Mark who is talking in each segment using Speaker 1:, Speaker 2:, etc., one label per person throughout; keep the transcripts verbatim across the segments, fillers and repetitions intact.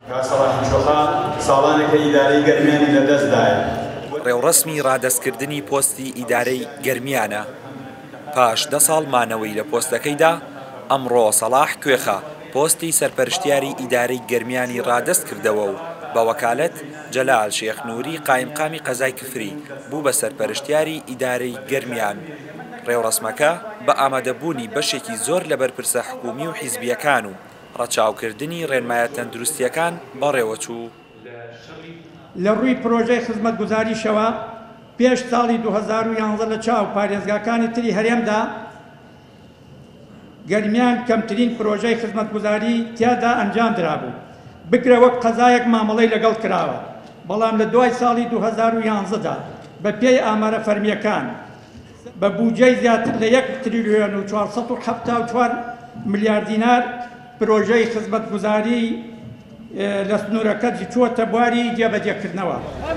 Speaker 1: کاسەڵاحی چۆخا ساڵانێکە ئیدارەی گەرمیانی لەدەستدایە.
Speaker 2: ڕێوڕسمی ڕادەستکردنی پۆستی ئیدارەی گەرمیانە. پاش دە ساڵ مانەوەی لە پۆستەکەیدا، ئەمڕۆ سەلاح کوێخە پۆستی سەرپەرشتیاری ئیدارەی گەرمیانی ڕادەست کردەوە و بە وەکالەت جەلال شێخنووری قایمقامی قەزای کفری بوو بە سەرپەرشتیاری ئیدارەی گەرمیان. ڕێوڕسمەکە بە ئامادەبوونی بەشێکی زۆر لە بەرپرسە حکومی و حیزبیەکان و ڕەچاوکردنی ڕێنمایە تەندروستیەکان بەڕێوەچوو.
Speaker 3: لە ڕووی پرۆژەی خزمەتگوزاریشەوە پێش ساڵی دوو هەزار و یانزە لە چاو پارێزگاکانی تری هەرێمدا گەرمیان کەمترین پرۆژەی خزمەتگوزاری تیادا ئەنجام درابوو، بکرە وەک قەزایەک مامەڵەی لەگەڵ کراوە. بەڵام لە دوای ساڵی دوو هەزار و یانزەدا بە پێی ئامارە فەرمیەکان بە بودجەی زیاتر لە یەک تریلیۆن و چوارسەد و حەفتا و چوار ملیار دینار پرۆژەی خزمەتگوزاری لە سنوورەکەی چووەتە بواری جێبەجێکردنەوە.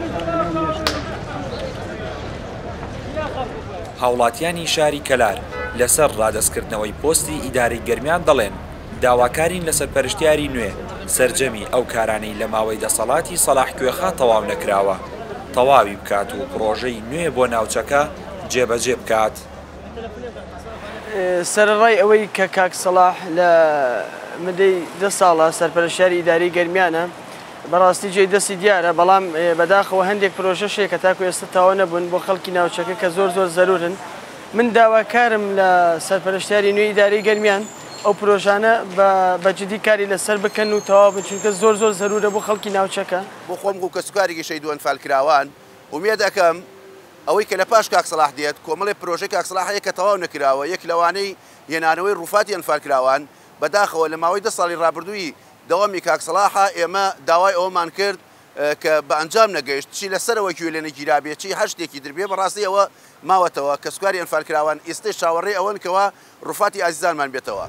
Speaker 2: هاوڵاتیانی شاری کەلار لەسەر ڕادەستکردنەوەی پۆستی ئیدارەی گەرمیان دەڵێن داواکارین لە سەرپەرشتیاری نوێ سەرجەمی ئەو کارانەی لە ماوەی دەسەڵاتی سەلاح کوێخا تەواو نەکراوە تەواوی بکات و پرۆژەی نوێ بۆ ناوچەکە جێبەجێ بکات.
Speaker 4: سەرڕای ئەوەی کە کاک سەلاح لە مدەی دە ساڵە سەرپەرشتیاری ئیدارەی گەرمیانە بەڕاستی جێی دەستی دیارە، بەڵام بەداخەوە هەندێک پرۆژەشەیە کە تاکو ئێستا تاوا نەبوون بۆ خەڵکی ناوچەکە کە زۆر زۆر زەرورن. من داواکارم لە سەرپەرشتیاری نوێی ئیدارەی گەرمیان ئەو پرۆژانە بەجددی کاری لەسەر بکەن و تەواو بچونکە زۆر زۆر زەرورە بۆ خەڵکی ناوچەکە.
Speaker 5: بۆ خۆم و کەسوکارێکی شەیدووەن فالکراوان ومێ دەکەم ئەوەی کە لە پاش کاک سەلاح دێت کۆمەڵی پرۆژەی کاک سەلاح هەیە کە تەواو نەکراوە، یەک لەوانەی هێنانەوەی ڕووفاتی ئەنفالکراوان بەداخەوە لە ماوەی دە ساڵی ڕابردووی دەوامی کاک سەلاحە ئێمە داوای ئەوەمان کرد کە بە ئەنجام نەگەیشت، چی لەسەرەوەی لێ نەگیرابێت چی هەر شتێکی دەبێ بەڕاستی ئەوە ماوەتەوە کە سوکاری ئەنفالکراوان ئێستای چاوەڕێی ئەوەن کەەوە ڕووفاتی ئازیزانمان بێتەوە.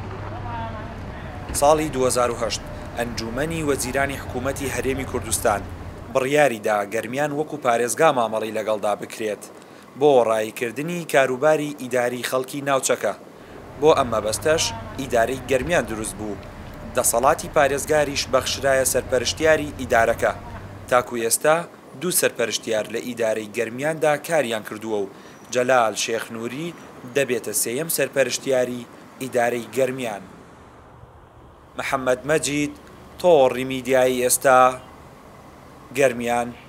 Speaker 2: ساڵی دوو هەزار و هەشت ئەنجومەنی وەزیرانی حکوومەتی هەرێمی کوردستان بڕیاریدا گەرمیان وەکو پارێزگا مامەڵی لەگەڵدا بکرێت بۆ ڕایکردنی کاروباری ئیداری خەڵکی ناوچەکە. بۆ ئەم مەبەستەش ئیدارەی گەرمیان دروست بوو، دەسەڵاتی پارێزگاریش بەخشرایە سەرپەرشتیاری ئیدارەکە. تاکو ئێستا دوو سەرپەرشتیار لە ئیدارەی گەرمیاندا کاریان کردووە و جەلال شێخنووری دەبێتە سێیەم سەرپەرشتیاری ئیدارەی گەرمیان. محەممەد مەجید، تۆڕی میدیایی ئێستا، گەرمیان.